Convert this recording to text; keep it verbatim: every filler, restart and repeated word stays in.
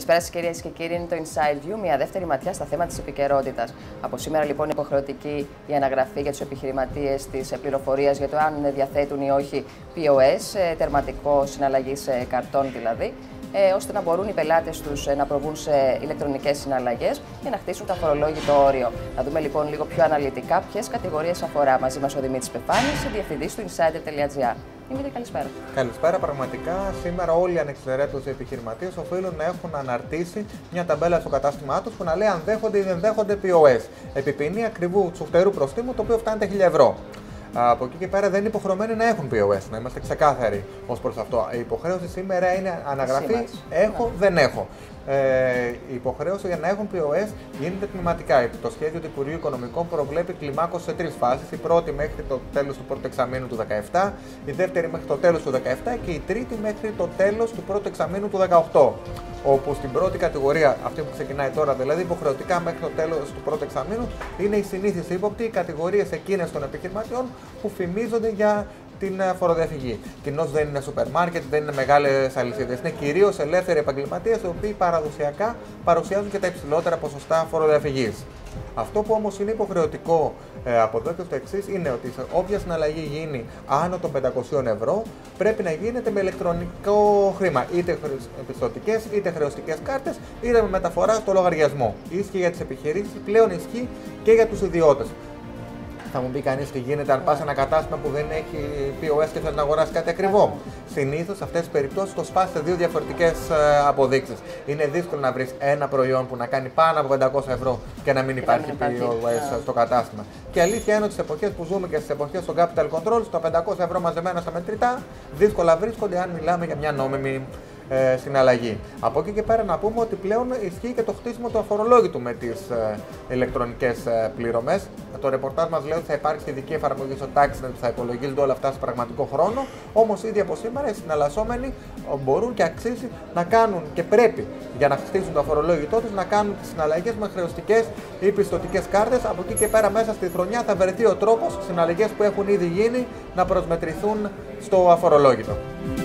Καλησπέρα σας κυρίες και κύριοι, είναι το Inside View, μια δεύτερη ματιά στα θέματα της επικαιρότητας. Από σήμερα λοιπόν είναι υποχρεωτική η αναγραφή για τους επιχειρηματίες της πληροφορίας για το αν διαθέτουν ή όχι πι ο ες, τερματικό συναλλαγής καρτών δηλαδή, ε, ώστε να μπορούν οι πελάτες τους να προβούν σε ηλεκτρονικές συναλλαγές και να χτίσουν το αφορολόγητο όριο. Να δούμε λοιπόν λίγο πιο αναλυτικά ποιες κατηγορίες αφορά. Μαζί μας ο Δημήτρης Πεφάνης, διευθυντής του insider τελεία gr. Δημήτρη, καλησπέρα. Καλησπέρα. Πραγματικά σήμερα όλοι οι ανεξαιρέτως οι επιχειρηματίες οφείλουν να έχουν αναρτήσει μια ταμπέλα στο κατάστημά τους που να λέει αν δέχονται ή δεν δέχονται πι ο ες. Επιπαινή ακριβού τσουχτερού προστίμου, το οποίο φτάνει τα χίλια ευρώ. Από εκεί και πέρα δεν είναι υποχρεωμένοι να έχουν πι ο ες, να είμαστε ξεκάθαροι ως προς αυτό. Η υποχρέωση σήμερα είναι αναγραφή, έχω, ναι. δεν έχω. Ε, η υποχρέωση για να έχουν πι ο ες γίνεται τμηματικά. Το σχέδιο του Υπουργείου Οικονομικών προβλέπει κλιμάκωση σε τρεις φάσεις. Η πρώτη μέχρι το τέλος του πρώτου εξαμήνου του δύο χιλιάδες δεκαεπτά, η δεύτερη μέχρι το τέλος του δύο χιλιάδες δεκαεπτά και η τρίτη μέχρι το τέλος του πρώτου εξαμήνου του δύο χιλιάδες δεκαοκτώ. Όπου στην πρώτη κατηγορία, αυτή που ξεκινάει τώρα, δηλαδή υποχρεωτικά μέχρι το τέλος του πρώτου εξαμήνου, είναι οι συνήθεις ύποπτοι, οι κατηγορίες εκείνες των επιχειρηματιών που φημίζονται για την φοροδιαφυγή. Κοινώς δεν είναι σούπερ μάρκετ, δεν είναι μεγάλες αλυσίδες. Είναι κυρίως ελεύθεροι επαγγελματίες, οι οποίοι παραδοσιακά παρουσιάζουν και τα υψηλότερα ποσοστά φοροδιαφυγής. Αυτό που όμως είναι υποχρεωτικό ε, από εδώ και στο εξής είναι ότι σε όποια συναλλαγή γίνει άνω των πεντακοσίων ευρώ πρέπει να γίνεται με ηλεκτρονικό χρήμα, είτε πιστωτικές είτε χρεωστικές κάρτες, είτε με μεταφορά στο λογαριασμό. Ίσχυε για τις επιχειρήσεις, πλέον ισχύει και για τους ιδιώτες. Θα μου πει κανείς τι γίνεται αν πας σε ένα κατάστημα που δεν έχει πι ο ες και θέλει να αγοράσει κάτι ακριβό. Συνήθως σε αυτές τις περιπτώσεις το σπάς σε δύο διαφορετικές αποδείξεις. Είναι δύσκολο να βρεις ένα προϊόν που να κάνει πάνω από πεντακόσια ευρώ και να μην υπάρχει πι ο ες στο κατάστημα. Και η αλήθεια είναι ότι στις εποχές που ζούμε και στις εποχές του Capital Control, στα πεντακόσια ευρώ μαζεμένα στα μετρητά, δύσκολα βρίσκονται αν μιλάμε για μια νόμιμη ε, συναλλαγή. Από εκεί και πέρα να πούμε ότι πλέον ισχύει και το χτίσιμο του αφορολόγητου με τις ε, ηλεκτρονικές ε, πληρωμές. Το ρεπορτάζ μας λέει ότι θα υπάρξει ειδική εφαρμογή στο Taxnet που θα υπολογίζονται όλα αυτά σε πραγματικό χρόνο. Όμως ήδη από σήμερα οι συναλλασσόμενοι μπορούν και αξίζει να κάνουν και πρέπει για να χτίσουν το αφορολόγητό τους να κάνουν τις συναλλαγές με χρεωστικές ή πιστωτικές κάρτες. Από εκεί και πέρα μέσα στη χρονιά θα βρεθεί ο τρόπος συναλλαγές που έχουν ήδη γίνει να προσμετρηθούν στο αφορολόγητο.